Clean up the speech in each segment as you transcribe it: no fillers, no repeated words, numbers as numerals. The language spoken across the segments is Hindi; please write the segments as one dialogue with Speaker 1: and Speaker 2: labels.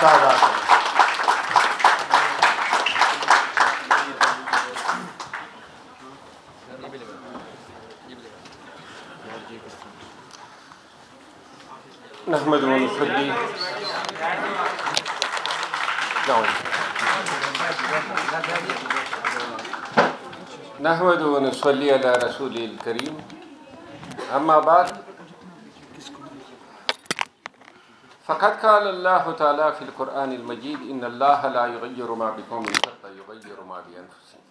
Speaker 1: नहमदु व नुसल्ली अला रसूलिल करीम, अम्मा बाद, फ़क़द क़ाल अल्लाहु तआला फ़िल क़ुरआनिल मजीद इन्नल्लाहा ला युग़य्यिरु मा बिक़ौमिन हत्ता युग़य्यिरु मा बि अनफ़ुसिहिम।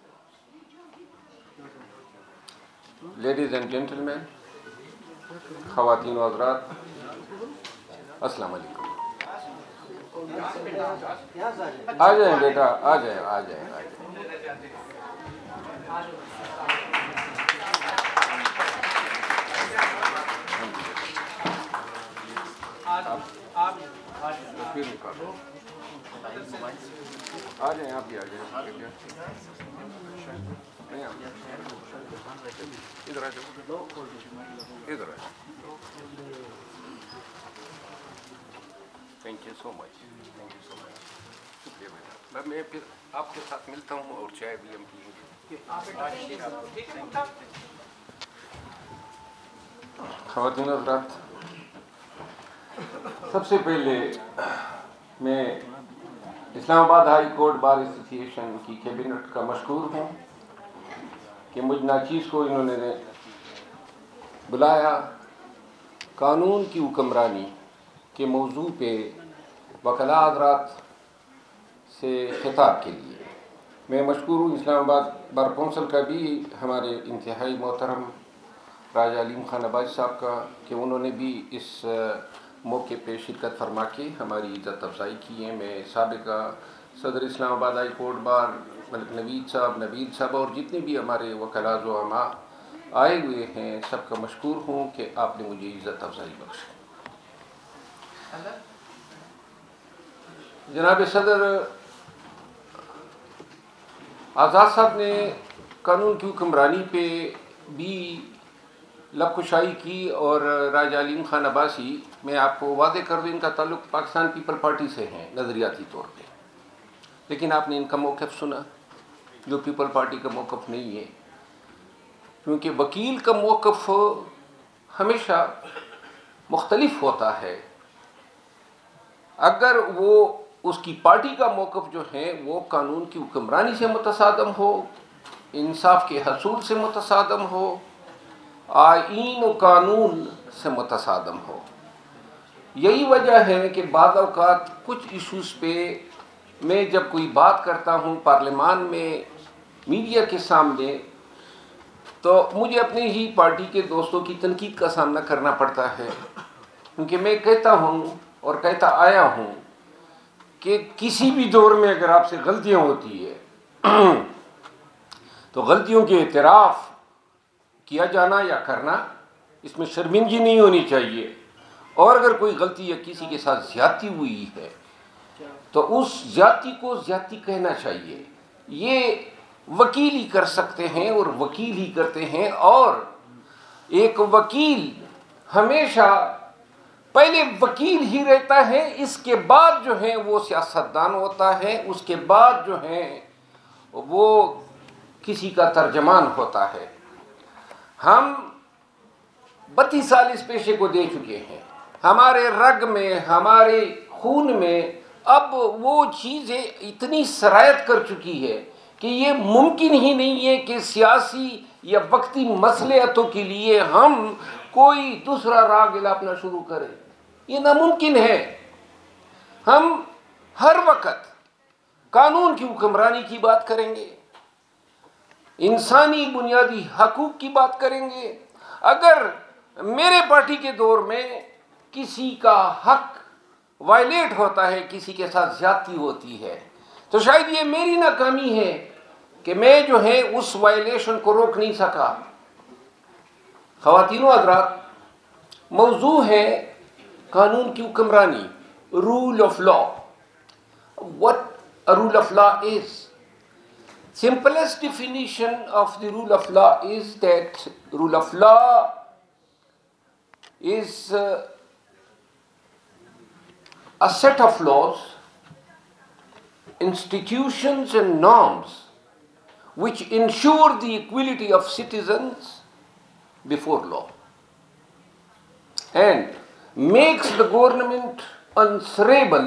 Speaker 1: लेडीज़ एंड जेंटलमैन, ख़वातीन व हज़रात, अस्सलाम वालेकुम। आ जाएं बेटा, आ जाएं। आप तस्वीर निकालो, आ जाएं, आप भी आ जाएं। इधर आ जाओ, इधर आ जाओ। थैंक यू सो मच, शुक्रिया बेटा। मैं फिर आपके साथ मिलता हूँ और चाय भी हम पिएंगे। ख़वातीन और हज़रात, सबसे पहले मैं Islamabad high court bar association की कैबिनेट का मशकूर हूँ कि मुझ नाचीज़ को इन्होंने बुलाया कानून की हुक्मरानी के मौजू पे वकला हज़रात से खिताब के लिए। मैं मशकूर हूँ इस्लामाबाद बार कौंसिल का भी, हमारे इंतहाई मोहतरम राजा अलीम खान अब्बासी साहब का, कि उन्होंने भी इस मौके पे शिरकत फरमा के हमारी इज़्ज़त अफजाई की है। मैं साबिक़ा सदर Islamabad high court bar Malik Naveed साहब और जितने भी हमारे वकला ज़ुअमा आए हुए हैं, सबका मशकूर हूँ कि आपने मुझे इज़्ज़त अफजाई बख्शी। जनाब सदर आज़ाद साहब ने कानून की हुक्मरानी पे भी लबकुशाई की और राजा अलीम खान अब्बासी, मैं आपको वादे कर दूँ, इनका ताल्लुक़ पाकिस्तान पीपल पार्टी से है नज़रियाती तौर पे, लेकिन आपने इनका मौक़िफ़ सुना जो पीपल पार्टी का मौक़िफ़ नहीं है, क्योंकि वकील का मौक़िफ़ हमेशा मुख्तलिफ होता है। अगर वो उसकी पार्टी का मौक़िफ़ जो है वो कानून की हुक्मरानी से मुतसादम हो, इंसाफ के हसूल से मुतसादम हो, आईन व कानून से मुतसादम हो। यही वजह है कि बाज़ औक़ात कुछ इशूज़ पे मैं जब कोई बात करता हूँ पार्लियामान में मीडिया के सामने, तो मुझे अपनी ही पार्टी के दोस्तों की तनकीद का सामना करना पड़ता है, क्योंकि मैं कहता हूँ और कहता आया हूँ कि किसी भी दौर में अगर आपसे गलतियाँ होती है तो गलतियों के एतराफ़ किया जाना या करना, इसमें शर्मिंदगी नहीं होनी चाहिए। और अगर कोई गलती या किसी के साथ ज़्यादती हुई है तो उस ज़्यादती को ज़्यादती कहना चाहिए। ये वकील ही कर सकते हैं और वकील ही करते हैं। और एक वकील हमेशा पहले वकील ही रहता है, इसके बाद जो है वो सियासतदान होता है, उसके बाद जो है वो किसी का तर्जमान होता है। हम 32 साल इस पेशे को दे चुके हैं, हमारे रग में, हमारे खून में अब वो चीज़ें इतनी सरायत कर चुकी है कि ये मुमकिन ही नहीं है कि सियासी या वक्ती मसलियतों के लिए हम कोई दूसरा राग इलापना शुरू करें। ये नामुमकिन है। हम हर वक्त कानून की हुक्मरानी की बात करेंगे, इंसानी बुनियादी हकूक़ की बात करेंगे। अगर मेरे पार्टी के दौर में किसी का हक वायलेट होता है, किसी के साथ ज़्यादती होती है, तो शायद ये मेरी नाकामी है कि मैं जो है उस वायलेशन को रोक नहीं सका। ख़वातीनो हज़रात, मौजू है कानून की हुक्मरानी, rule of law. What a rule of law is? Simplest definition of the rule of law is that rule of law is a set of laws institutions and norms which ensure the equality of citizens before law and makes the government answerable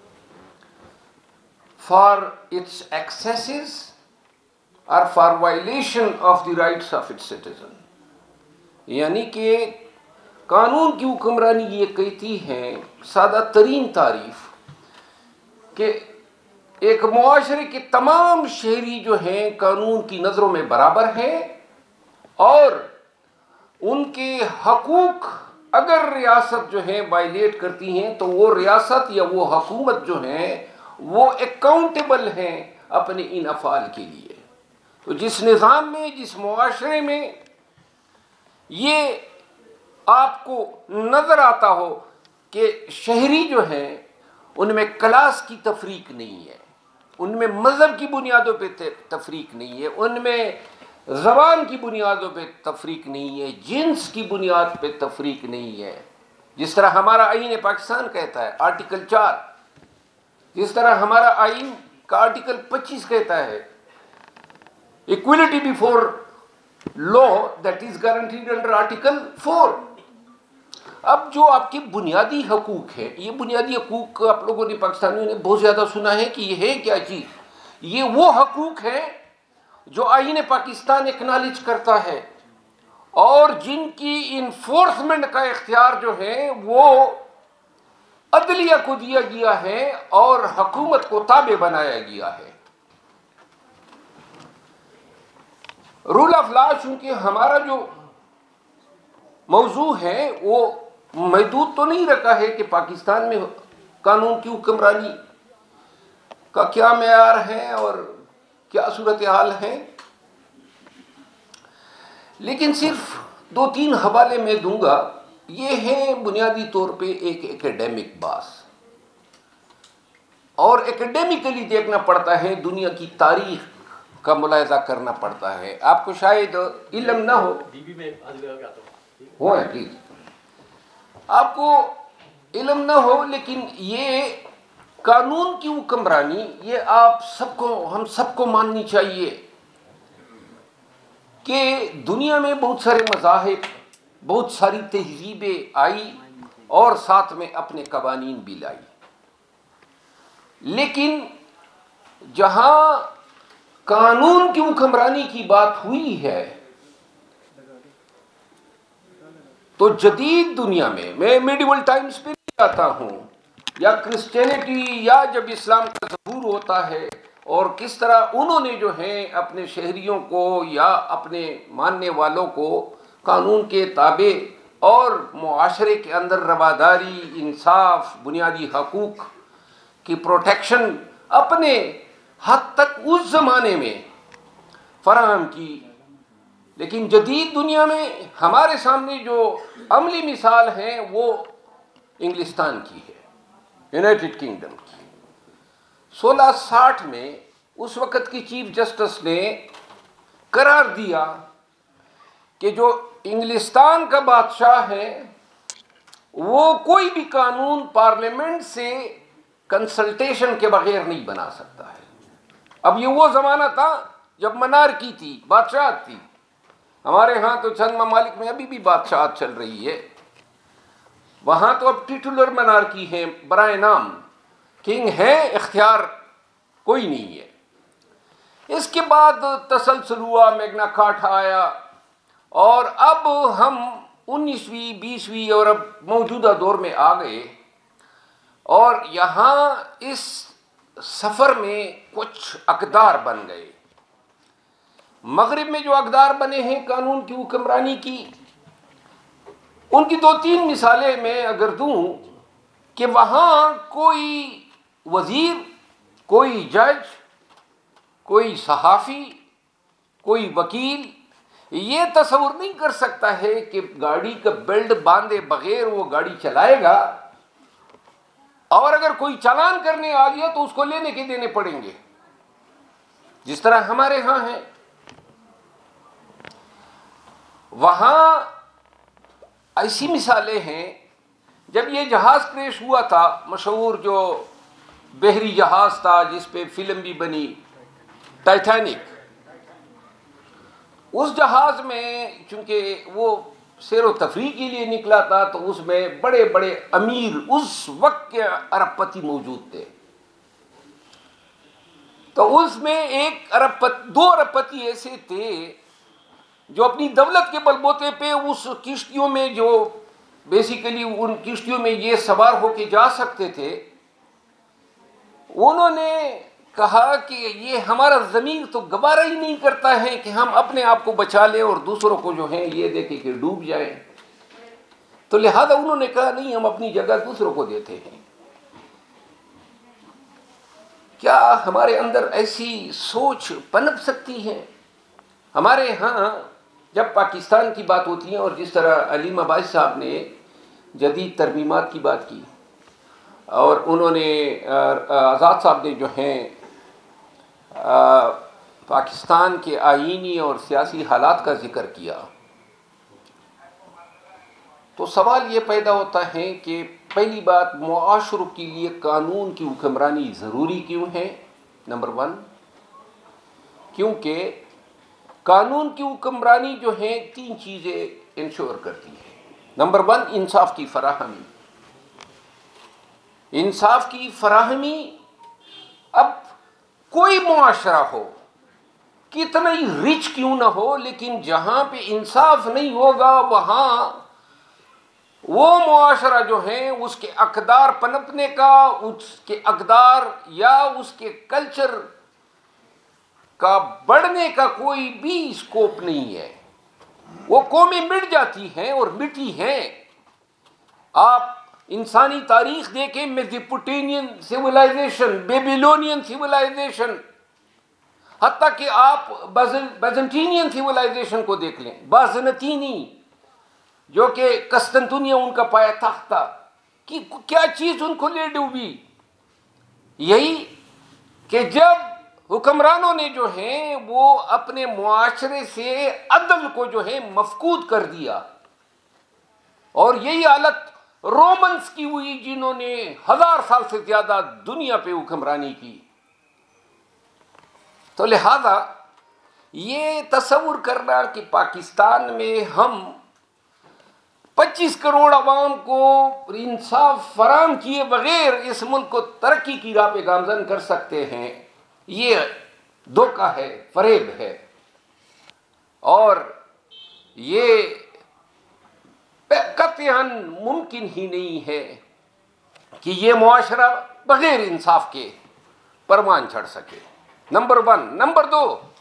Speaker 1: for its excesses or for violation of the rights of its citizen। यानी कि कानून की हुक्मरानी ये कहती है सादा तरीन तारीफ कि एक मुआशरे के तमाम शहरी जो हैं कानून की नज़रों में बराबर हैं और उनके हकूक अगर रियासत जो है वायलेट करती हैं तो वो रियासत या वो हुकूमत जो है वो अकाउंटेबल हैं अपने इन अफ़ाल के लिए। तो जिस निज़ाम में, जिस मुआशरे में ये आपको नज़र आता हो कि शहरी जो हैं उनमें क्लास की तफरीक नहीं है, उनमें मज़हब की बुनियादों पे तफरीक नहीं है, उनमें ज़बान की बुनियादों पे तफरीक नहीं है, जिन्स की बुनियाद पे तफरीक नहीं है। जिस तरह हमारा आईन पाकिस्तान कहता है आर्टिकल 4, जिस तरह हमारा आईन का आर्टिकल 25 कहता है equality before law that is guaranteed under article 4। अब जो आपके बुनियादी हकूक है, ये बुनियादी हकूक आप लोगों ने, पाकिस्तानियों ने बहुत ज़्यादा सुना है कि ये है क्या चीज़, ये वो हकूक है जो आईन पाकिस्तान एक्नॉलेज करता है और जिनकी इन्फोर्समेंट का इख्तियार जो है वो अदलिया को दिया गया है और हुकूमत को ताबे बनाया गया है। रूल ऑफ लॉ चूंकि हमारा जो मौजू है वो महदूद तो नहीं रखा है कि पाकिस्तान में कानून की हुक्मरानी का क्या मेयार है और क्या सूरत हाल है, लेकिन सिर्फ 2-3 हवाले में दूंगा। ये है बुनियादी तौर पे एक एकेडमिक बात और एकेडमिकली देखना पड़ता है, दुनिया की तारीख का मुलाहिजा करना पड़ता है। आपको शायद इल्म ना हो है प्लीज, आपको इल्म ना हो, लेकिन ये कानून की हुक्मरानी ये आप सबको, हम सबको माननी चाहिए कि दुनिया में बहुत सारे मज़ाहिब, बहुत सारी तहजीबें आई और साथ में अपने कवानीन भी लाई, लेकिन जहां कानून की हुक्मरानी की बात हुई है तो जदीद दुनिया में, मैं मेडिवल टाइम्स पे नहीं आता हूं, या क्रिश्चियनिटी या जब इस्लाम का ज़हूर होता है और किस तरह उन्होंने जो है अपने शहरियों को या अपने मानने वालों को कानून के ताबे और मुआशरे के अंदर रवादारी, इंसाफ, बुनियादी हकूक की प्रोटेक्शन अपने हद तक उस ज़माने में फराहम की। लेकिन जदीद दुनिया में हमारे सामने जो अमली मिसाल है वो इंग्लिस्तान की है, यूनाइटेड किंगडम की। 1660 में उस वक़्त की चीफ जस्टिस ने करार दिया कि जो इंग्लिस्तान का बादशाह है वो कोई भी कानून पार्लियामेंट से कंसल्टेशन के बगैर नहीं बना सकता है। अब ये वो ज़माना था जब मनारकी थी, बादशाह थी। हमारे यहाँ तो चंद ममालिक में अभी भी बादशाह चल रही है, वहाँ तो अब टिटुलर मनारकी है, बराए नाम किंग है, इख्तियार कोई नहीं है। इसके बाद तसलसल हुआ, मैग्ना कार्टा आया और अब हम 19वीं 20वीं और अब मौजूदा दौर में आ गए और यहाँ इस सफ़र में कुछ अक़दार बन गए। मगरिब में जो अक़दार बने हैं कानून की हुक्मरानी की, उनकी 2-3 मिसालें मैं अगर दूं कि वहाँ कोई वज़ीर, कोई जज, कोई सहाफ़ी, कोई वकील ये तस्वुर नहीं कर सकता है कि गाड़ी का बेल्ट बांधे बगैर वो गाड़ी चलाएगा और अगर कोई चालान करने आ गया तो उसको लेने के देने पड़ेंगे, जिस तरह हमारे यहाँ है। वहाँ ऐसी मिसालें हैं, जब ये जहाज़ क्रैश हुआ था, मशहूर जो बहरी जहाज था जिस पे फिल्म भी बनी, टाइटैनिक। उस जहाज में चूंकि वो सैर तफरीह के लिए निकला था, तो उसमें बड़े बड़े अमीर उस वक्त के अरबपति मौजूद थे। तो उसमें दो अरबपति ऐसे थे जो अपनी दौलत के बलबूते पे उस किश्तियों में, जो बेसिकली उन किश्तियों में ये सवार होके जा सकते थे, उन्होंने कहा कि ये हमारा ज़मीर तो गवारा ही नहीं करता है कि हम अपने आप को बचा लें और दूसरों को जो है ये देखें कि डूब जाए। तो लिहाजा उन्होंने कहा नहीं, हम अपनी जगह दूसरों को देते हैं। क्या हमारे अंदर ऐसी सोच पनप सकती है? हमारे यहाँ जब पाकिस्तान की बात होती है, और जिस तरह अलीम अब्बास साहब ने जदीद तरमीमात की बात की, और उन्होंने आज़ाद साहब ने जो हैं पाकिस्तान के आईनी और सियासी हालात का जिक्र किया, तो सवाल ये पैदा होता है कि पहली बात, मुआशरों के लिए कानून की हुक्मरानी ज़रूरी क्यों है? नंबर 1, क्योंकि कानून की हुक्मरानी जो है 3 चीज़ें इंश्योर करती है। नंबर 1, इंसाफ की फराहमी। इंसाफ की फराहमी, अब कोई मुआशरा हो, कितना ही रिच क्यों ना हो, लेकिन जहां पे इंसाफ नहीं होगा वहां वो मुआशरा जो है उसके अकदार पनपने का, उसके अकदार या उसके कल्चर का बढ़ने का कोई भी स्कोप नहीं है। वो कौमें मिट जाती हैं और मिटी हैं। आप इंसानी तारीख देखें, मेसोपोटामियन सिविलाइजेशन, बेबीलोनियन सिविलाइजेशन, हत्ता कि आप बाज़ंटीनियन सिविलाइजेशन को देख लें, बाज़नतीनी, जो कि कस्तंतुनिया उनका पाया तख्त था, कि क्या चीज़ उनको ले डूबी? यही कि जब हुक्मरानों ने जो है वो अपने मुआशरे से अदल को जो है मफकूद कर दिया। और यही हालत रोमन्स की हुई, जिन्होंने 1000 साल से ज्यादा दुनिया पे हुक्मरानी की। तो लिहाजा ये तस्वुर करना कि पाकिस्तान में हम 25 करोड़ अवाम को इंसाफ फराम किए बगैर इस मुल्क को तरक्की की राह पे गामजन कर सकते हैं, ये धोखा है, फरेब है। और ये कतईन मुमकिन ही नहीं है कि ये मुआशरा बगैर इंसाफ के परवान चढ़ सके। नंबर 1। नंबर 2,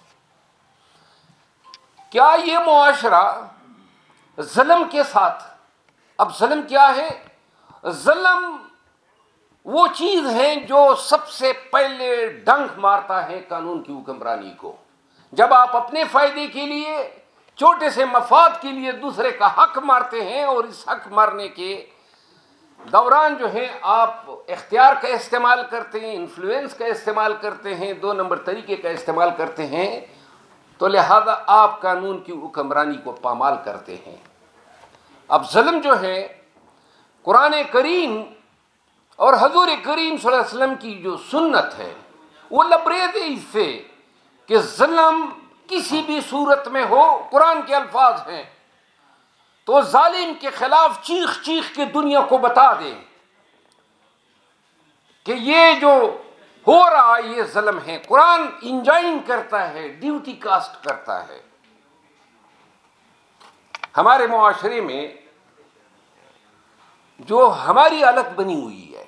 Speaker 1: क्या ये मुआशरा ज़ुल्म के साथ, अब ज़ुल्म क्या है? ज़ुल्म वो चीज़ है जो सबसे पहले डंक मारता है कानून की हुक्मरानी को। जब आप अपने फ़ायदे के लिए, छोटे से मफाद के लिए दूसरे का हक मारते हैं, और इस हक मारने के दौरान जो है आप इख्तियार का इस्तेमाल करते हैं, इन्फ्लुएंस का इस्तेमाल करते हैं, 2 नंबर तरीके का इस्तेमाल करते हैं, तो लिहाजा आप कानून की हुक्मरानी को पामाल करते हैं। अब ज़ुल्म जो है, कुरान करीम और हजूर करीम सल्लल्लाहु अलैहि वसल्लम की जो सुन्नत है वो लबरेज है इससे कि ज़ुल्म किसी भी सूरत में हो, कुरान के अल्फाज हैं, तो जालिम के खिलाफ चीख चीख के दुनिया को बता दे कि ये जो हो रहा है ये ज़ुल्म है। कुरान इंजाइन करता है, ड्यूटी कास्ट करता है। हमारे मुआशरे में जो हमारी हालत बनी हुई है,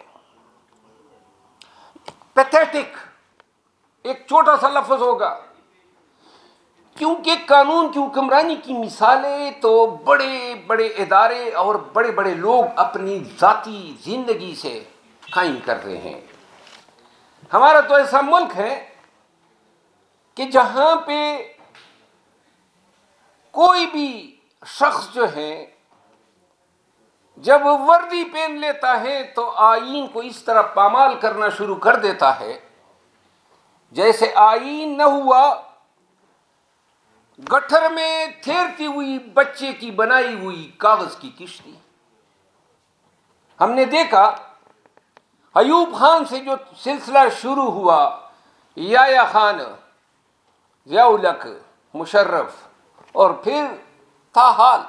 Speaker 1: पैथेटिक, एक छोटा सा लफ्ज होगा, क्योंकि कानून की हुक्मरानी की मिसालें तो बड़े बड़े इदारे और बड़े बड़े लोग अपनी ज़ाती ज़िंदगी से कायम कर रहे हैं। हमारा तो ऐसा मुल्क है कि जहाँ पे कोई भी शख्स जो है जब वर्दी पहन लेता है तो आईन को इस तरह पामाल करना शुरू कर देता है जैसे आईन न हुआ, गट्ठर में तैरती हुई बच्चे की बनाई हुई कागज की किश्ती। हमने देखा अयूब खान से जो सिलसिला शुरू हुआ, याया खान, ज़िया-उल-हक, मुशर्रफ और फिर ताहाल,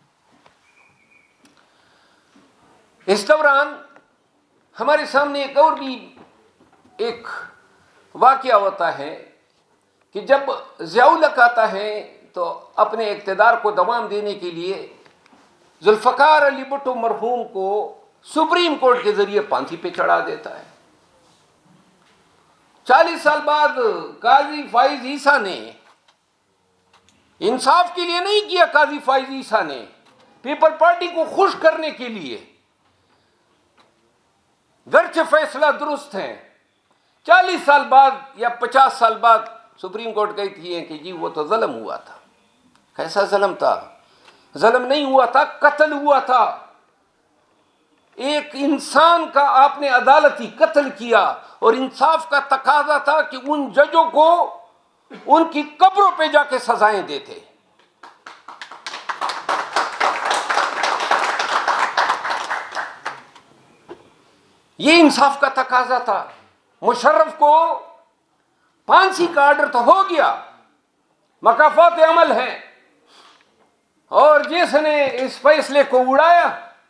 Speaker 1: इस दौरान हमारे सामने एक और भी एक वाक़या होता है कि जब ज़िया-उल-हक आता है तो अपने इक़्तिदार को दवाम देने के लिए ज़ुल्फ़िकार अली भुट्टो मरहूम को सुप्रीम कोर्ट के ज़रिए फांसी पे चढ़ा देता है। 40 साल बाद काजी फ़ाइज़ ईसा ने, इंसाफ के लिए नहीं किया, काजी फ़ाइज़ ईसा ने पीपल पार्टी को खुश करने के लिए, गर्चे फैसला दुरुस्त है, 40 साल बाद या 50 साल बाद सुप्रीम कोर्ट कहती है कि जी वो तो ज़ुल्म हुआ था। कैसा ज़ुल्म था? ज़ुल्म नहीं हुआ था, कत्ल हुआ था। एक इंसान का आपने अदालती कत्ल किया और इंसाफ का तकाजा था कि उन जजों को उनकी कब्रों पे जाके सजाएं देते। ये इंसाफ का तकाजा था। मुशर्रफ को फांसी का आर्डर तो हो गया, मकाफात अमल है, और जिसने इस फैसले को उड़ाया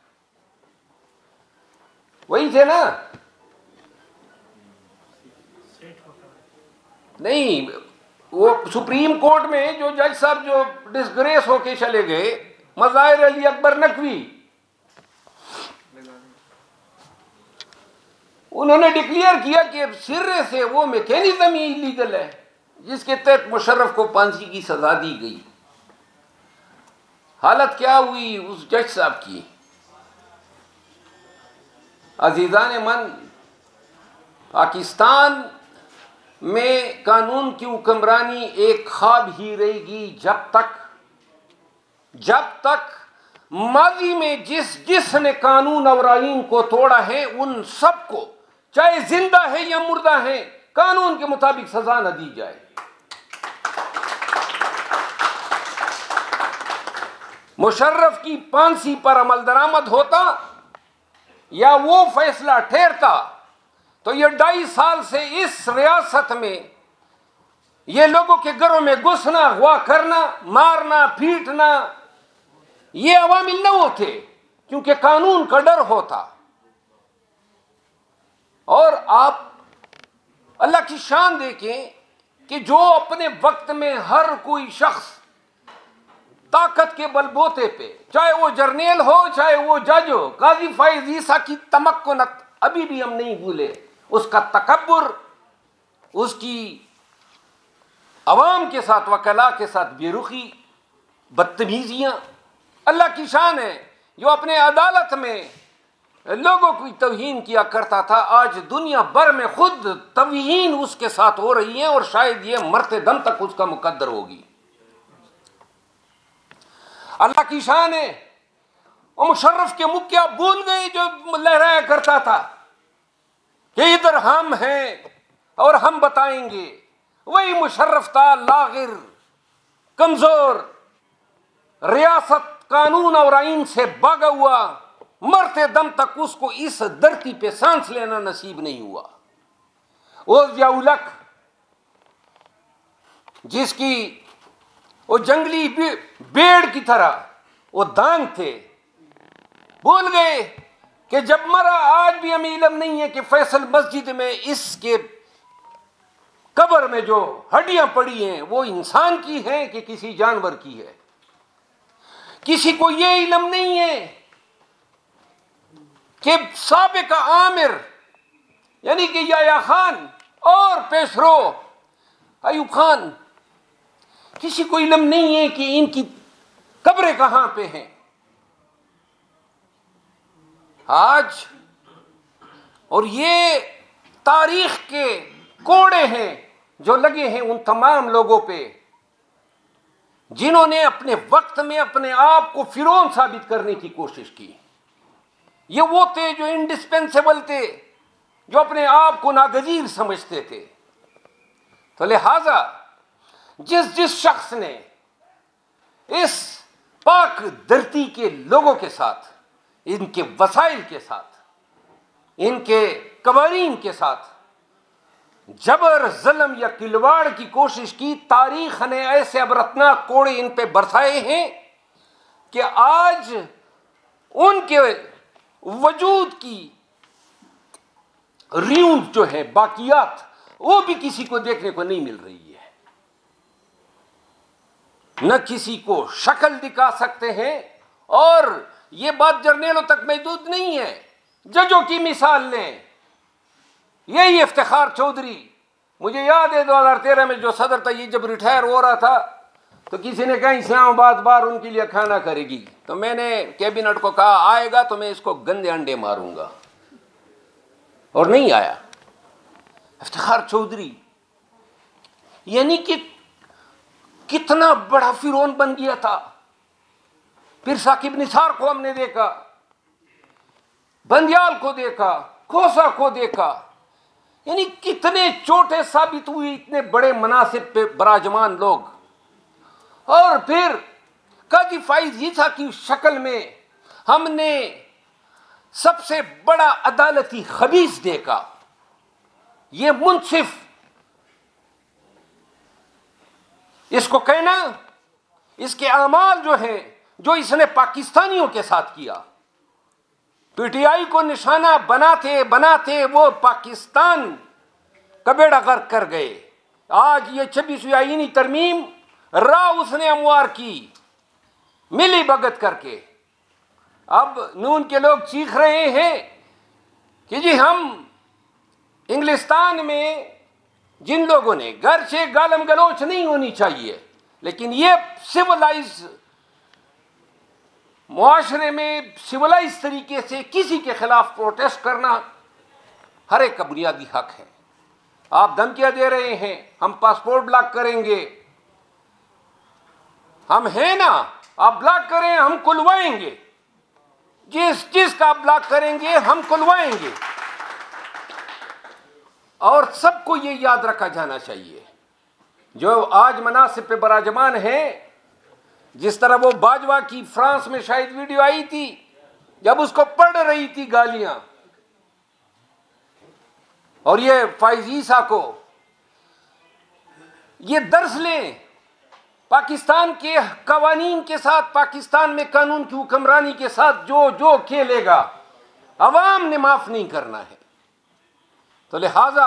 Speaker 1: वही थे ना? नहीं, वो सुप्रीम कोर्ट में जो जज साहब जो डिसग्रेस होके चले गए, मज़ाहिर अली अकबर नकवी, उन्होंने डिक्लेयर किया कि सिरे से वो मैकेनिज्म ही इलीगल है जिसके तहत मुशर्रफ को फांसी की सजा दी गई। हालत क्या हुई उस जज साहब की? अजीज़ान मन, पाकिस्तान में कानून की हुक्मरानी एक ख्वाब ही रहेगी जब तक माजी में जिसने कानून और आईन को तोड़ा है उन सबको, चाहे जिंदा है या मुर्दा है, कानून के मुताबिक सजा न दी जाए। मुशर्रफ की फांसी पर अमल दरामद होता या वो फैसला ठहरता तो ये 2.5 साल से इस रियासत में ये लोगों के घरों में घुसना, अगवा करना, मारना, पीटना, ये अवामिल न होते, क्योंकि कानून का डर होता। और आप अल्लाह की शान देखें कि जो अपने वक्त में हर कोई शख्स ताकत के बलबूते पे, चाहे वो जर्नेल हो चाहे वो जज हो, काजी फ़ाइज़ ईसा की तमक्कुनत अभी भी हम नहीं भूले, उसका तकब्बुर, उसकी अवाम के साथ, वकला के साथ बेरुखी, बदतमीजियां, अल्लाह की शान है। जो अपने अदालत में लोगों की तौहीन किया करता था, आज दुनिया भर में खुद तौहीन उसके साथ हो रही है और शायद ये मरते दम तक उसका मुकद्दर होगी। अल्लाह की शान है। और मुशर्रफ के मुख क्या भूल गए जो लहराया करता था कि इधर हम हैं और हम बताएंगे। वही मुशर्रफ था, लागिर, कमजोर, रियासत कानून और आईन से भागा हुआ, मरते दम तक उसको इस धरती पे सांस लेना नसीब नहीं हुआ। वो ज़िया-उल-हक जिसकी वो जंगली भेड़ की तरह वो दांग थे, भूल गए कि जब मरा, आज भी हमें इल्म नहीं है कि फैसल मस्जिद में इसके कब्र में जो हड्डियां पड़ी हैं वो इंसान की हैं कि किसी जानवर की है। किसी को ये इल्म नहीं है कि साबिका आमिर यानी कि याया खान और पेशरो अयूब खान, किसी को इल्म नहीं है कि इनकी कब्रें कहां पे हैं। आज और ये तारीख के कोड़े हैं जो लगे हैं उन तमाम लोगों पे जिन्होंने अपने वक्त में अपने आप को फिरौन साबित करने की कोशिश की। ये वो थे जो इंडिस्पेंसेबल थे, जो अपने आप को नागजीर समझते थे। तो लिहाजा जिस शख्स ने इस पाक धरती के लोगों के साथ, इनके वसाइल के साथ इनके कवानीन के साथ जबर जुल्म या खिलवाड़ की कोशिश की। तारीख ने ऐसे अबरतनाक कोड़े इन पे बरसाए हैं कि आज उनके वजूद की रीढ़ जो है, बाकियात, वो भी किसी को देखने को नहीं मिल रही है। न किसी को शक्ल दिखा सकते हैं। और ये बात जर्नेलों तक महदूद नहीं है, जजों की मिसाल लें। यही इफ्तिखार चौधरी, मुझे याद है 2013 में जो सदर था, ये जब रिटायर हो रहा था तो किसी ने कहा इस्लामाबाद बार उनके लिए खाना करेगी, तो मैंने कैबिनेट को कहा आएगा तो मैं इसको गंदे अंडे मारूंगा, और नहीं आया। इफ्तिखार चौधरी यानी कि कितना बड़ा फिरौन बन गया था। फिर साकिब निसार को हमने देखा, बंदियाल को देखा, खोसा को देखा, यानी कितने छोटे साबित हुए इतने बड़े मनासिब पे बराजमान लोग। और फिर काजी फाइज ईसा की शक्ल में हमने सबसे बड़ा अदालती खबीस देखा। ये मुंसिफ, इसको कहना, इसके अमाल जो हैं, जो इसने पाकिस्तानियों के साथ किया, पीटीआई को निशाना बनाते बनाते वो पाकिस्तान का बेड़ा गर्क कर गए। आज ये 26वीं आईनी तरमीम राह उसने हमवार की, मिली भगत करके। अब नून के लोग चीख रहे हैं कि जी हम इंग्लिस्तान में जिन लोगों ने, घर से गालम गलोच नहीं होनी चाहिए, लेकिन ये सिविलाइज मुआशरे में सिविलाइज तरीके से किसी के खिलाफ प्रोटेस्ट करना हर एक का बुनियादी हक है। आप धमकियां दे रहे हैं हम पासपोर्ट ब्लॉक करेंगे, हम हैं ना, आप ब्लॉक करें हम खुलवाएंगे, जिस का आप ब्लॉक करेंगे हम खुलवाएंगे। और सबको ये याद रखा जाना चाहिए, जो आज मनासिब पे बराजमान है, जिस तरह वो बाजवा की फ्रांस में शायद वीडियो आई थी, जब उसको पढ़ रही थी गालियां, और ये फाइज ईसा को ये दर्स लें पाकिस्तान के कवानीन के साथ, पाकिस्तान में कानून की हुक्मरानी के साथ जो जो खेलेगा अवाम ने माफ नहीं करना है। तो लिहाजा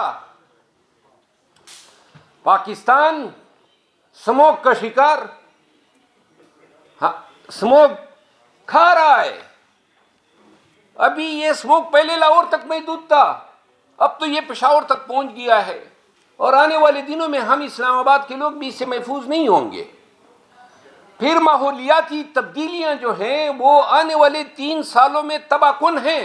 Speaker 1: पाकिस्तान स्मोक का शिकार, हाँ, स्मोक खा रहा है। अभी ये स्मोक पहले लाहौर तक महदूद था, अब तो ये पेशावर तक पहुंच गया है, और आने वाले दिनों में हम इस्लामाबाद के लोग भी इससे महफूज नहीं होंगे। फिर माहौलियाती तब्दीलियां जो हैं वो आने वाले 3 सालों में तबाहकुन हैं।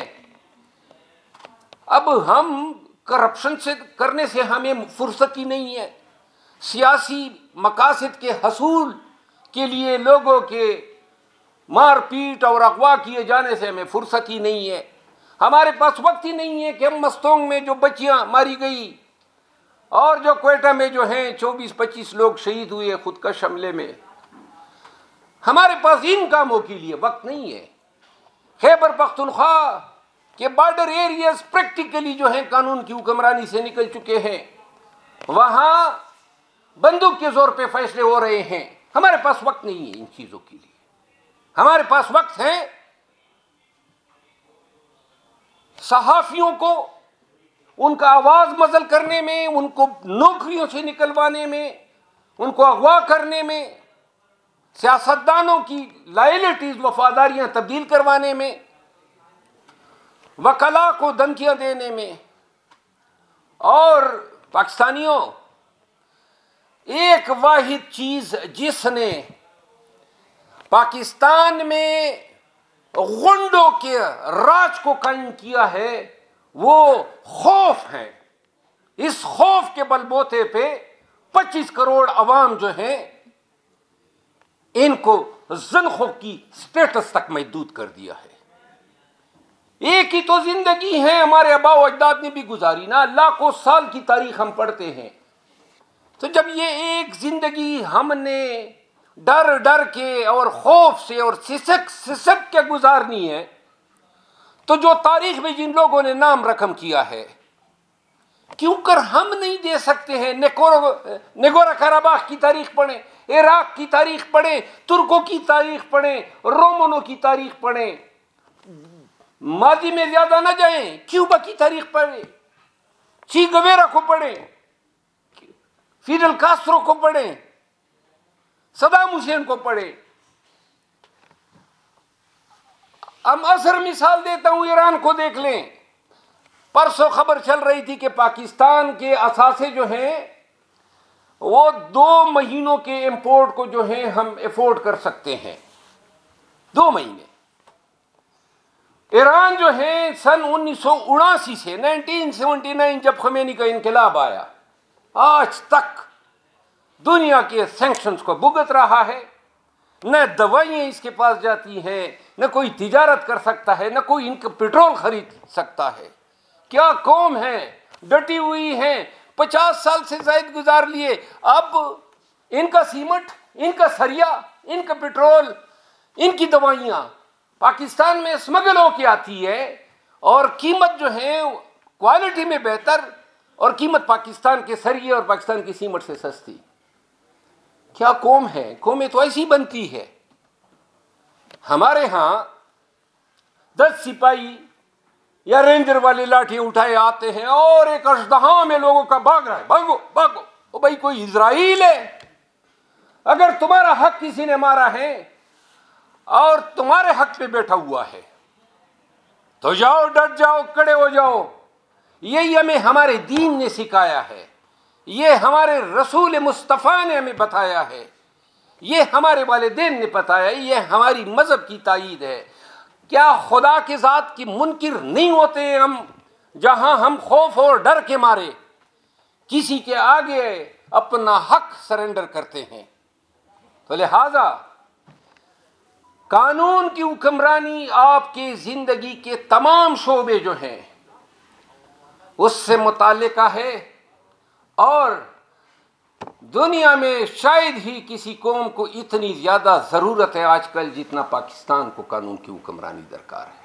Speaker 1: अब हम करप्शन से करने से हमें फुर्सत ही नहीं है, सियासी मकासद के हसूल के लिए लोगों के मारपीट और अगवा किए जाने से हमें फुर्सत ही नहीं है। हमारे पास वक्त ही नहीं है कि हम मस्तोंग में जो बच्चियां मारी गई और जो क्वेटा में जो हैं 24-25 लोग शहीद हुए खुदकश हमले में, हमारे पास इन कामों के लिए वक्त नहीं है। खैबर पख्तूनख्वा के बॉर्डर एरियाज प्रैक्टिकली जो हैं कानून की हुक्मरानी से निकल चुके हैं, वहां बंदूक के जोर पे फैसले हो रहे हैं। हमारे पास वक्त नहीं है इन चीजों के लिए। हमारे पास वक्त है सहाफियों को उनका आवाज मजल करने में, उनको नौकरियों से निकलवाने में, उनको अगवा करने में, सियासतदानों की लॉयल्टीज वफादारियां तब्दील करवाने में, वकला को धमकियां देने में। और पाकिस्तानियों, एक वाहिद चीज जिसने पाकिस्तान में गुंडों के राज को कायम किया है वो खौफ है। इस खौफ के बलबूते पे 25 करोड़ अवाम जो हैं इनको ज़ुल्खों की स्टेटस तक महदूद कर दिया है। एक ही तो जिंदगी है, हमारे आबा व अजदाद ने भी गुजारी ना, लाखों साल की तारीख हम पढ़ते हैं। तो जब ये एक जिंदगी हमने डर डर के और खौफ से और सिसक सिसक के गुजारनी है, तो जो तारीख में जिन लोगों ने नाम रकम किया है, क्यों कर हम नहीं दे सकते हैं? नेगोरा कराबाख की तारीख पढ़ें, इराक की तारीख पढ़ें, तुर्कों की तारीख पढ़ें, रोमनों की तारीख पढ़ें, माजी में ज्यादा ना जाएं, क्यूबा की तारीख पढ़ें, ची गवेरा को पढ़ें, फिडेल कास्ट्रो को पढ़ें, सदाम हुसैन को पढ़ें। अब असर मिसाल देता हूं, ईरान को देख लें। परसों खबर चल रही थी कि पाकिस्तान के असासे जो हैं वो 2 महीनों के इंपोर्ट को जो है हम अफोर्ड कर सकते हैं, 2 महीने। ईरान जो है सन 1979 से 1979 जब खमेनी का इनकलाब आया, आज तक दुनिया के सैंक्शंस को भुगत रहा है। न दवाइयाँ इसके पास जाती हैं, न कोई तिजारत कर सकता है, न कोई इनका पेट्रोल खरीद सकता है। क्या कौम है, डटी हुई है, 50 साल से ज़ायद गुजार लिए। अब इनका सीमेंट, इनका सरिया, इनका पेट्रोल, इनकी दवाइयाँ पाकिस्तान में स्मगल होके आती है, और कीमत जो है क्वालिटी में बेहतर, और कीमत पाकिस्तान के सरिये और पाकिस्तान की सीमेंट से सस्ती। क्या कौम है? कौमें तो ऐसी बनती है। हमारे यहाँ 10 सिपाही या रेंजर वाले लाठी उठाए आते हैं और एक अजदहा में लोगों का भाग रहा है, भागो भागो। ओ भाई, कोई इजराइल है? अगर तुम्हारा हक किसी ने मारा है और तुम्हारे हक पे बैठा हुआ है तो जाओ, डट जाओ, खड़े हो जाओ। यही हमें हमारे दीन ने सिखाया है, ये हमारे रसूल मुस्तफ़ा ने हमें बताया है, ये हमारे वालिदैन ने बताया, ये हमारी मजहब की तायीद है। क्या खुदा के ज़ात की मुनकिर नहीं होते हम, जहां हम खौफ और डर के मारे किसी के आगे अपना हक सरेंडर करते हैं? तो लिहाजा कानून की हुक्मरानी आपकी जिंदगी के तमाम शोबे जो हैं उससे मुताल्लिका है, और दुनिया में शायद ही किसी कौम को इतनी ज्यादा जरूरत है आजकल जितना पाकिस्तान को कानून की हुक्मरानी दरकार है।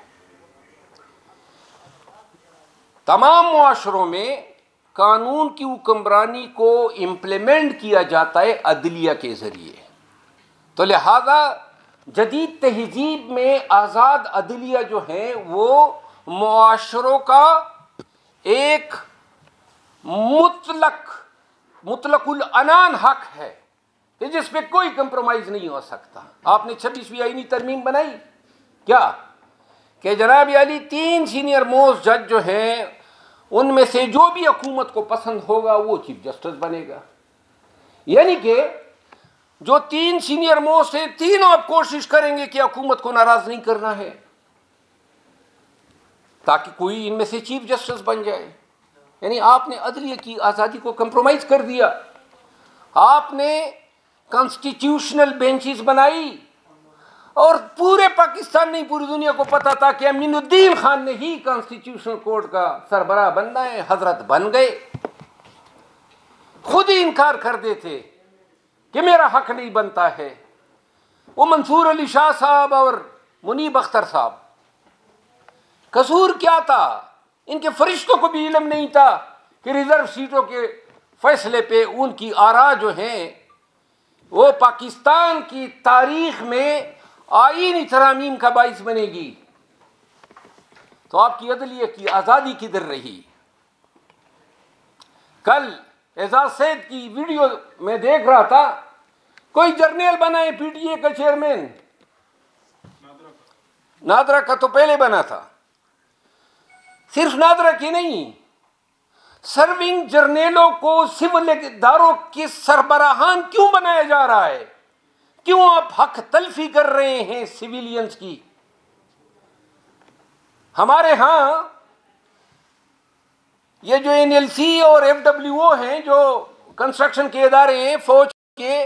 Speaker 1: तमाम मुआशरों में कानून की हुक्मरानी को इम्प्लीमेंट किया जाता है अदलिया के जरिए। तो लिहाजा जदीद तहजीब में आज़ाद अदलिया जो है वो मुआशरों का एक मुतलकुल अनान हक है कि जिस पे कोई कंप्रोमाइज नहीं हो सकता। आपने 26वीं आईनी तरमीम बनाई क्या कि जनाब अली 3 सीनियर मोस्ट जज जो हैं उनमें से जो भी हुकूमत को पसंद होगा वो चीफ जस्टिस बनेगा। यानी कि जो 3 सीनियर मोस्ट है, तीनों आप कोशिश करेंगे कि हुकूमत को नाराज नहीं करना है ताकि कोई इनमें से चीफ जस्टिस बन जाए। यानी आपने अदलिया की आज़ादी को कंप्रोमाइज कर दिया। आपने कॉन्स्टिट्यूशनल बेंचेस बनाई, और पूरे पाकिस्तान नहीं पूरी दुनिया को पता था कि अमीनुद्दीन खान ने ही कॉन्स्टिट्यूशनल कोर्ट का सरबराह बनना है। हजरत बन गए, खुद ही इनकार कर देते कि मेरा हक नहीं बनता है। वो मंसूर अली शाह साहब और मुनीब अख्तर साहब, कसूर क्या था? इनके फरिश्तों को भी इल्म नहीं था कि रिजर्व सीटों के फैसले पे उनकी आरा जो हैं वो पाकिस्तान की तारीख में आईनी तरामीम का बाइस बनेगी। तो आपकी अदलिया की आज़ादी किधर रही? कल एजाज सैद की वीडियो में देख रहा था, कोई जर्नल बना है पीटीए का चेयरमैन, नादरा का तो पहले बना था। सिर्फ नादरा की नहीं, सर्विंग जर्नेलों को सिविल इदारों के सरबराहान क्यों बनाया जा रहा है? क्यों आप हक तलफी कर रहे हैं सिविलियंस की? हमारे यहां ये जो एनएलसी और एफडब्ल्यूओ हैं, जो कंस्ट्रक्शन के इदारे हैं फौज के,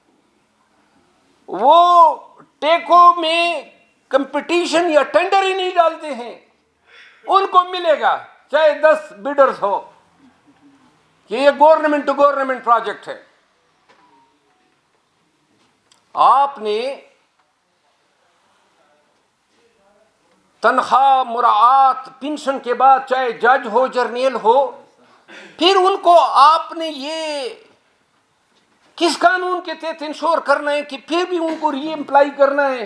Speaker 1: वो टेको में कंपटीशन या टेंडर ही नहीं डालते हैं। उनको मिलेगा चाहे 10 बिडर्स हो कि ये गवर्नमेंट टू गवर्नमेंट प्रोजेक्ट है। आपने तनख्वाह, मुराआत, पेंशन के बाद चाहे जज हो, जर्नल हो, फिर उनको आपने ये किस कानून के तहत इंश्योर करना है कि फिर भी उनको री एम्प्लाई करना है?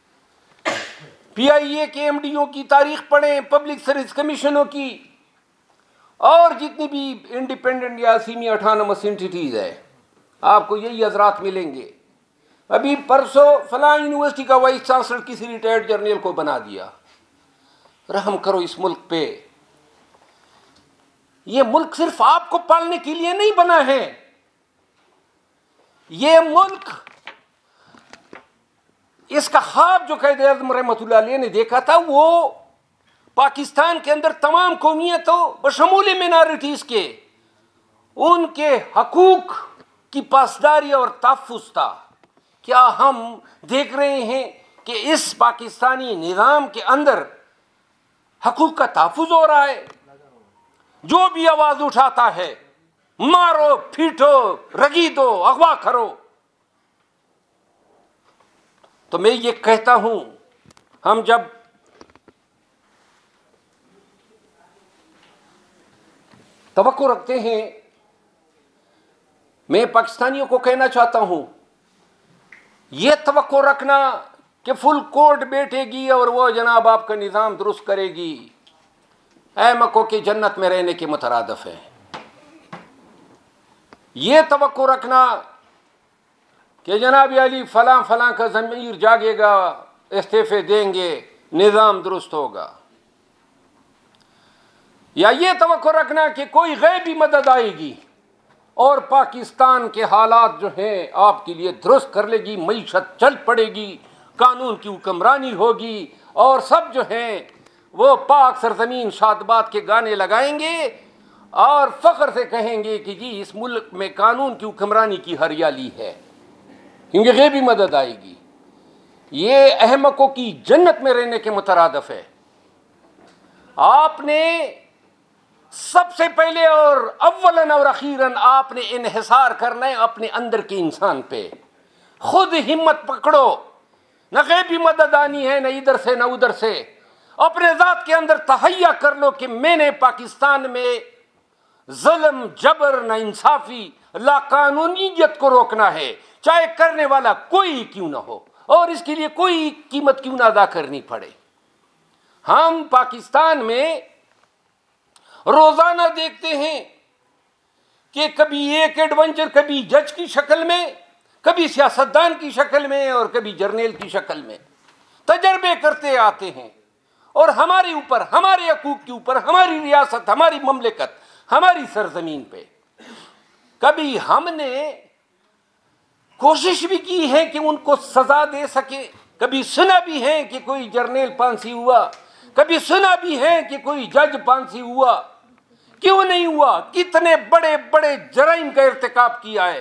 Speaker 1: PIA के MDO की तारीख पढ़ें, पब्लिक सर्विस कमीशनों की, और जितनी भी इंडिपेंडेंट या सेमी ऑटोनमस एंटिटीज है, आपको यही हजरात मिलेंगे। अभी परसों फलां यूनिवर्सिटी का वाइस चांसलर किसी रिटायर्ड जर्नल को बना दिया। रहम करो इस मुल्क पे। ये मुल्क सिर्फ आपको पालने के लिए नहीं बना है। ये मुल्क, इसका ख्वाब जो कायदे आज़म रहमतुल्लाह अलैह ने देखा था, वो पाकिस्तान के अंदर तमाम कौमियतों बशमूल मिनॉरिटीज के उनके हकूक की पासदारी और तहफ़्फ़ुज़ था। क्या हम देख रहे हैं कि इस पाकिस्तानी निज़ाम के अंदर हकूक का तहफ़्फ़ुज़ हो रहा है? जो भी आवाज उठाता है, मारो, पीटो, रगीदो, अगवा करो। तो मैं ये कहता हूं, हम जब तवक्को रखते हैं, मैं पाकिस्तानियों को कहना चाहता हूं, यह तवक्को रखना कि फुल कोर्ट बैठेगी और वो जनाब आपका निज़ाम दुरुस्त करेगी, ऐ मक्को की जन्नत में रहने के मुतरादिफ है। ये तवक्को रखना कि जनाब अली फलां फलां का ज़मीर जागेगा, इस्तीफे देंगे, निज़ाम दुरुस्त होगा, या ये तवक्को रखना कि कोई गैबी मदद आएगी और पाकिस्तान के हालात जो हैं आपके लिए दुरुस्त कर लेगी, मईशत चल पड़ेगी, कानून की हुक्मरानी होगी, और सब जो हैं वो पाक सरजमीन शादबाद के गाने लगाएंगे और फ़ख्र से कहेंगे कि जी इस मुल्क में कानून की हुक्मरानी की हरियाली है, क्योंकि गैबी मदद आएगी। ये अहमकों की जन्नत में रहने के मुतरादिफ है। आपने सबसे पहले और अव्वलन और अखीरन आपने इन्हिसार करना है अपने अंदर के इंसान पे। खुद हिम्मत पकड़ो, न गैबी मदद आनी है, न इधर से न उधर से। अपने ज़ात के अंदर तहैया कर लो कि मैंने पाकिस्तान में जुल्म, जबर, ना इंसाफी, लाकानूनीयत को रोकना है, चाहे करने वाला कोई क्यों ना हो और इसके लिए कोई कीमत क्यों ना अदा करनी पड़े। हम पाकिस्तान में रोजाना देखते हैं कि कभी एक एडवेंचर, कभी जज की शक्ल में, कभी सियासतदान की शक्ल में और कभी जर्नल की शक्ल में तजर्बे करते आते हैं और हमारे ऊपर, हमारे हकूक के ऊपर, हमारी रियासत, हमारी ममलिकत, हमारी सरजमीन पे कभी हमने कोशिश भी की है कि उनको सजा दे सके। कभी सुना भी है कि कोई जर्नल फांसी हुआ, कभी सुना भी है कि कोई जज फांसी हुआ। क्यों नहीं हुआ? कितने बड़े बड़े जराइम का इर्तिकाब किया है,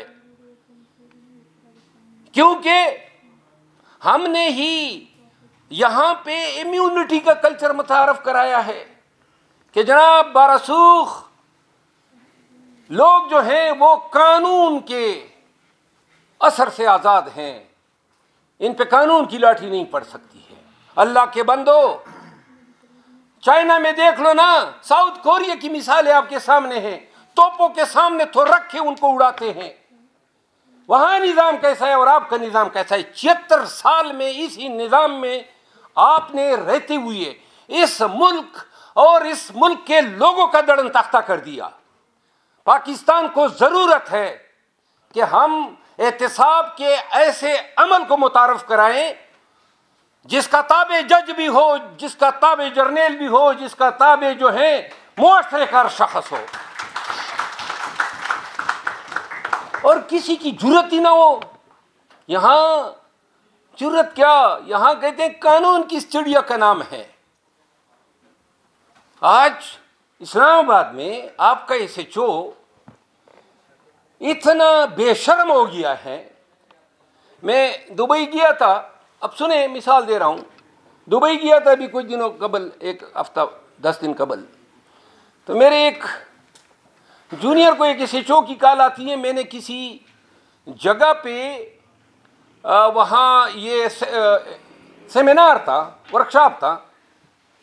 Speaker 1: क्योंकि हमने ही यहां पे इम्यूनिटी का कल्चर मुतारफ कराया है कि जनाब बारसूख लोग जो हैं वो कानून के असर से आजाद हैं, इन पे कानून की लाठी नहीं पड़ सकती है। अल्लाह के बंदो, चाइना में देख लो ना, साउथ कोरिया की मिसालें आपके सामने हैं, तोपों के सामने तो रख के उनको उड़ाते हैं। वहां निजाम कैसा है और आपका निजाम कैसा है? 76 साल में इसी निजाम में आपने रहते हुए इस मुल्क और इस मुल्क के लोगों का दड़न तख्ता कर दिया। पाकिस्तान को जरूरत है कि हम एहतिसाब के ऐसे अमल को मुतारफ कराएं जिसका ताबे जज भी हो, जिसका ताबे जर्नल भी हो, जिसका ताबे जो है मुआशरेकार शख्स हो, और किसी की जुर्रत ही ना हो। यहां जुर्रत क्या, यहां कहते हैं कानून किस चिड़िया का नाम है। आज इस्लामाबाद में आपका SHO इतना बेशर्म हो गया है। मैं दुबई गया था, अब सुने मिसाल दे रहा हूं, दुबई गया था अभी कुछ दिनों कबल, एक हफ्ता 10 दिन कबल, तो मेरे एक जूनियर को एक SHO की कॉल आती है। मैंने किसी जगह पे वहाँ ये सेमिनार था, वर्कशॉप था,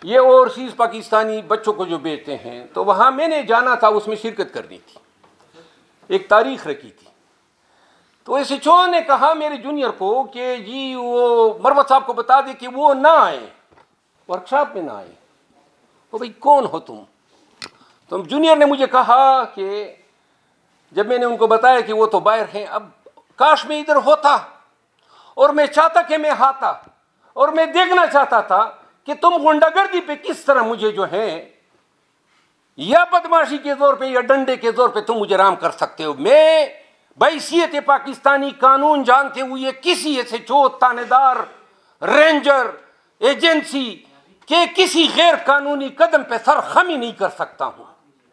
Speaker 1: ये ओवरसीज़ पाकिस्तानी बच्चों को जो बेचते हैं, तो वहाँ मैंने जाना था, उसमें शिरकत करनी थी, एक तारीख रखी थी। तो इस एचओ ने कहा मेरे जूनियर को कि जी वो मरवत साहब को बता दे कि वो ना आए, वर्कशॉप में ना आए। तो भाई कौन हो तुम? तो जूनियर ने मुझे कहा कि जब मैंने उनको बताया कि वो तो बाहर हैं, अब काश मैं इधर होता और मैं चाहता कि मैं आता और मैं देखना चाहता था कि तुम गुंडागर्दी पे किस तरह मुझे जो है या बदमाशी के जोर पे या डंडे के जोर पे तुम मुझे राम कर सकते हो। मैं बैसियत पाकिस्तानी कानून जानते हुए किसी ऐसे चोर, थानेदार, रेंजर, एजेंसी के किसी गैर कानूनी कदम पे सरखमी नहीं कर सकता हूं।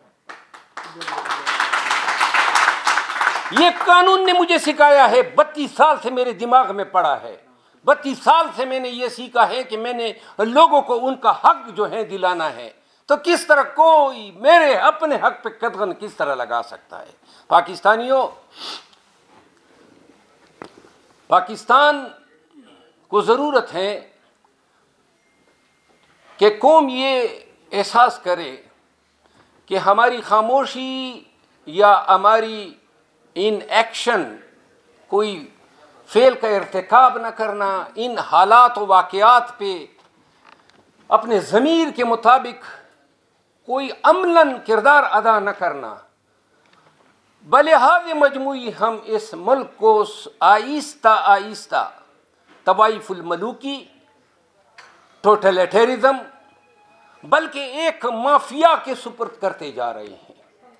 Speaker 1: ये कानून ने मुझे सिखाया है, 32 साल से मेरे दिमाग में पड़ा है। 32 साल से मैंने ये सीखा है कि मैंने लोगों को उनका हक जो है दिलाना है। तो किस तरह कोई मेरे अपने हक पे कदम किस तरह लगा सकता है? पाकिस्तानियों, पाकिस्तान को ज़रूरत है कि कौम ये एहसास करे कि हमारी खामोशी या हमारी इन एक्शन कोई फेल का इर्तिकाब न करना, इन हालात व वाक़यात पे अपने ज़मीर के मुताबिक कोई अमलन किरदार अदा न करना, बलिहाज़ मजमूई हम इस मुल्क को आहिस्ता आहिस्ता तवाइफुल मलूकी, टोटलिटेरिज्म, बल्कि एक माफिया के सुपुर्द करते जा रहे हैं।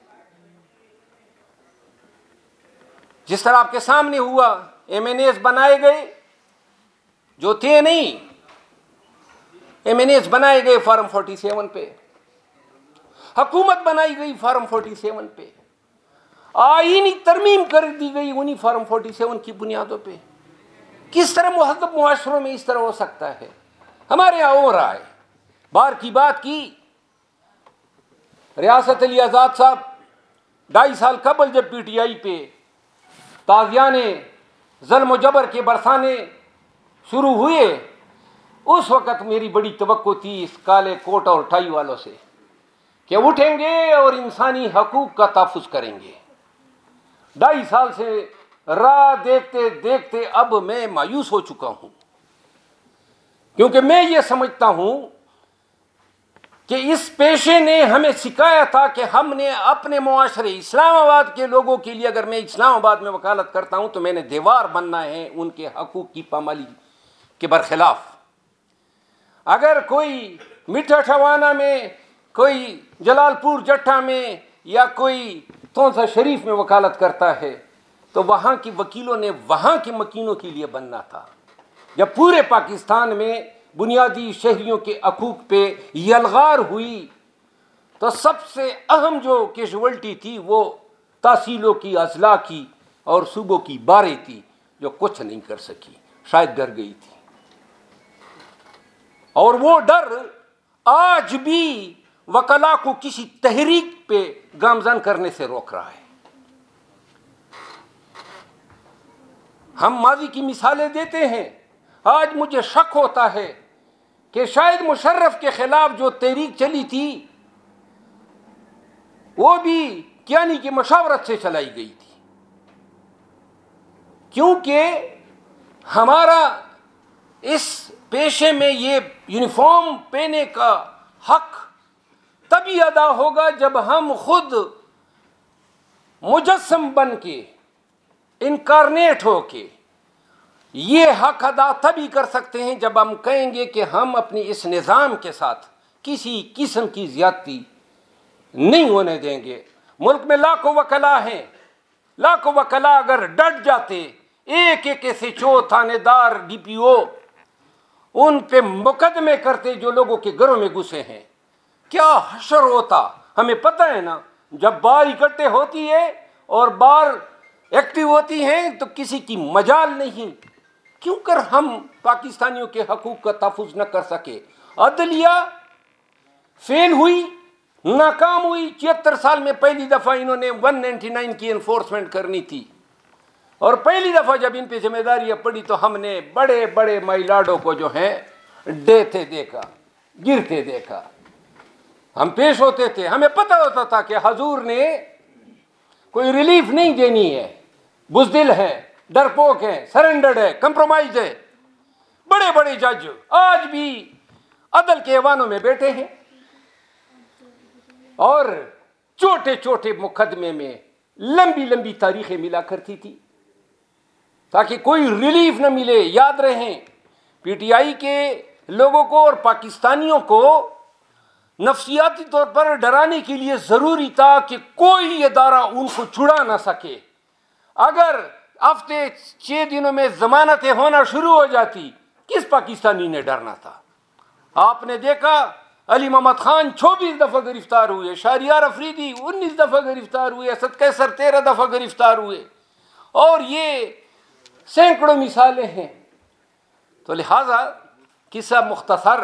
Speaker 1: जिस तरह आपके सामने हुआ, एमएनएस बनाए गए जो थे नहीं, एमएनएस बनाए गए फॉर्म 47 पे, हुकूमत बनाई गई फॉर्म 47 पे, आईनी तरमीम कर दी गई उन्हीं फॉर्म 47 की बुनियादों पे। किस तरह मुहज़्ज़ब मुआशरों में इस तरह हो सकता है? हमारे यहाँ हो रहा है। बार की बात की, रियासत अली आज़ाद साहब 2.5 साल कबल जब पीटीआई पे ताज़ियाने ज़ल्म जबर के बरसाने शुरू हुए, उस वक़्त मेरी बड़ी तवक्को थी इस काले कोट और टाई वालों से कि उठेंगे और इंसानी हकूक़ का तहफ़्फ़ुज़ करेंगे। 2.5 साल से राह देखते देखते अब मैं मायूस हो चुका हूँ, क्योंकि मैं ये समझता हूँ कि इस पेशे ने हमें सिखाया था कि हमने अपने मुआशरे इस्लामाबाद के लोगों के लिए, अगर मैं इस्लामाबाद में वकालत करता हूँ तो मैंने दीवार बनना है उनके हकूक़ की पामाली के बरखिलाफ। अगर कोई मीठा ठवाना में, कोई जलालपुर जट्टा में या कोई तोंसा शरीफ में वकालत करता है तो वहाँ के वकीलों ने वहाँ के मकीनों के लिए बनना था। जब पूरे पाकिस्तान में बुनियादी शहरियों के हकूक़ पे यलगार हुई तो सबसे अहम जो कैजुअल्टी थी वो तहसीलों की, अजला की और सूबों की बारें थी, जो कुछ नहीं कर सकी, शायद डर गई थी। और वो डर आज भी वकला को किसी तहरीक पे गामजन करने से रोक रहा है। हम माजी की मिसालें देते हैं। आज मुझे शक होता है कि शायद मुशर्रफ के खिलाफ जो तहरीक चली थी वो भी कियानी की मशावरत से चलाई गई थी, क्योंकि हमारा इस पेशे में ये यूनिफॉर्म पहनने का हक तभी अदा होगा जब हम खुद मुजस्सम बन के, इनकारनेट हो के ये हक अदा तभी कर सकते हैं जब हम कहेंगे कि हम अपनी इस निज़ाम के साथ किसी किस्म की ज़्यादती नहीं होने देंगे। मुल्क में लाखों वकला हैं, लाखों वकला अगर डट जाते, एक एक ऐसे चोर, थानेदार, डीपीओ उन पे मुकदमे करते जो लोगों के घरों में घुसे हैं, क्या हशर होता। हमें पता है ना, जब बार इकट्ठे होती है और बार एक्टिव होती हैं तो किसी की मजाल नहीं। क्यों कर हम पाकिस्तानियों के हकूक़ का तहफ़्फ़ुज़ न कर सके? अदलिया फेल हुई, नाकाम हुई। 76 साल में पहली दफ़ा इन्होंने 199 की इन्फोर्समेंट करनी थी, और पहली दफ़ा जब इन पे जिम्मेदारियाँ पड़ी तो हमने बड़े बड़े माइलाडों को जो है डेथे देखा। गिरते देखा। हम पेश होते थे, हमें पता होता था कि हजूर ने कोई रिलीफ नहीं देनी है, बुज़दिल है, डरपोक है, सरेंडर्ड है, कंप्रोमाइज है। बड़े बड़े जज आज भी अदल के ऐवानों में बैठे हैं और छोटे छोटे मुकदमे में लंबी लंबी तारीखें मिला करती थी ताकि कोई रिलीफ न मिले। याद रहें, पीटीआई के लोगों को और पाकिस्तानियों को नफ्सियाती तौर पर डराने के लिए ज़रूरी था कि कोई इदारा उनको छुड़ा ना सके। अगर हफ्ते 6 दिनों में जमानतें होना शुरू हो जाती, किस पाकिस्तानी ने डरना था? आपने देखा अली मोहम्मद खान 24 दफ़ा गिरफ्तार हुए, शहरियार अफरीदी 19 दफ़ा गिरफ्तार हुए, असद कैसर 13 दफ़ा गिरफ्तार हुए, और ये सैकड़ों मिसालें हैं। तो लिहाजा किस्सा मुख्तसर,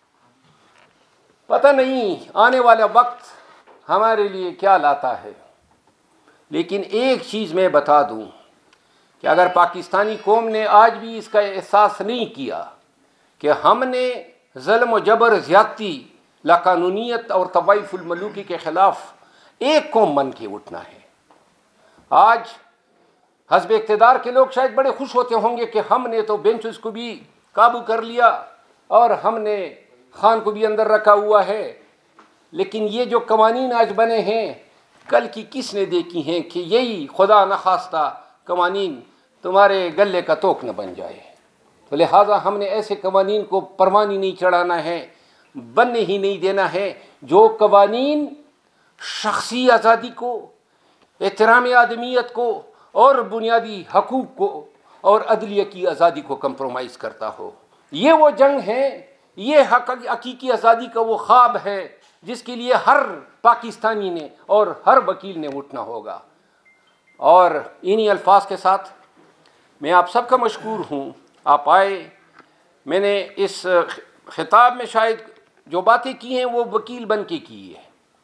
Speaker 1: पता नहीं आने वाला वक्त हमारे लिए क्या लाता है, लेकिन एक चीज़ मैं बता दूं कि अगर पाकिस्तानी कौम ने आज भी इसका एहसास नहीं किया कि हमने ज़ुल्म व जबर, ज़्यादती, लाकानूनियत और तवाइफुल मलूकी के ख़िलाफ़ एक कौम बन के उठना है। आज हस्ब इक़्तिदार के लोग शायद बड़े खुश होते होंगे कि हमने तो बेंचेस को भी काबू कर लिया और हमने खान को भी अंदर रखा हुआ है, लेकिन ये जो कवानीन आज बने हैं, कल की किसने देखी हैं कि यही खुदा न खास्ता कवानीन तुम्हारे गले का तोक न बन जाए। तो लिहाजा हमने ऐसे कवानीन को परवान ही नहीं चढ़ाना है, बनने ही नहीं देना है जो कवानीन शख्सी आज़ादी को, एहतराम आदमियत को और बुनियादी हकूक़ को और अदलिया की आज़ादी को कंप्रोमाइज़ करता हो। ये वो जंग है, ये हकीकी आज़ादी का वो ख्वाब है जिसके लिए हर पाकिस्तानी ने और हर वकील ने उठना होगा। और इन्हीं अल्फाज के साथ मैं आप सबका मशकूर हूँ, आप आए। मैंने इस खिताब में शायद जो बातें की हैं वो वकील बन के की है।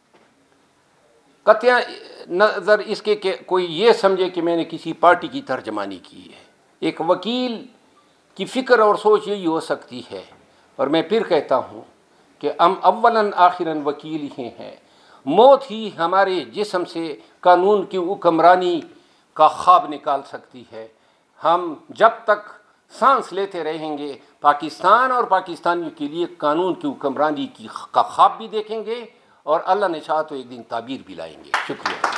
Speaker 1: कत्या नज़र इसके कि कोई ये समझे कि मैंने किसी पार्टी की तर्जमानी की है। एक वकील की फ़िक्र और सोच यही हो सकती है। और मैं फिर कहता हूँ कि हम अव्वलन आखिरन वकील ही हैं। मौत ही हमारे जिस्म से कानून की हुक्मरानी का ख्वाब निकाल सकती है। हम जब तक सांस लेते रहेंगे पाकिस्तान और पाकिस्तानियों के लिए कानून की हुक्मरानी का ख्वाब भी देखेंगे और अल्लाह ने चाहा तो एक दिन ताबीर भी लाएंगे। शुक्रिया।